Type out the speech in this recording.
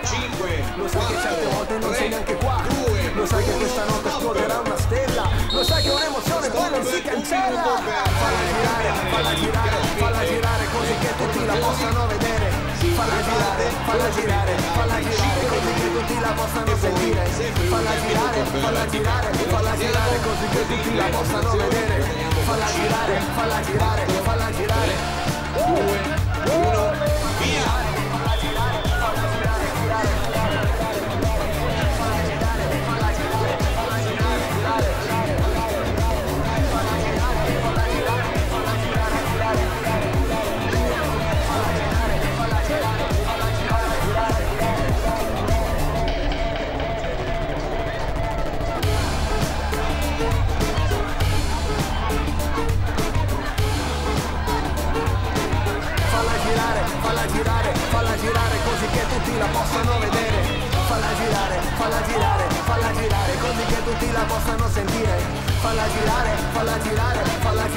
5, lo sai che certe volte non sei neanche qua, 2, lo sai che questa notte esploderà una stella, lo sai che un'emozione poi non si cancella. Falla girare, falla girare così che tutti la possano vedere. Falla girare, falla girare, falla girare così che tutti la possano sentire. Falla girare, falla girare, falla girare così che tutti la possano vedere. Falla girare, falla girare, falla girare. 2, 1, via! Falla girare così che tutti la possano vedere. Falla girare, falla girare, falla girare così che tutti la possano sentire. Falla girare, falla girare, falla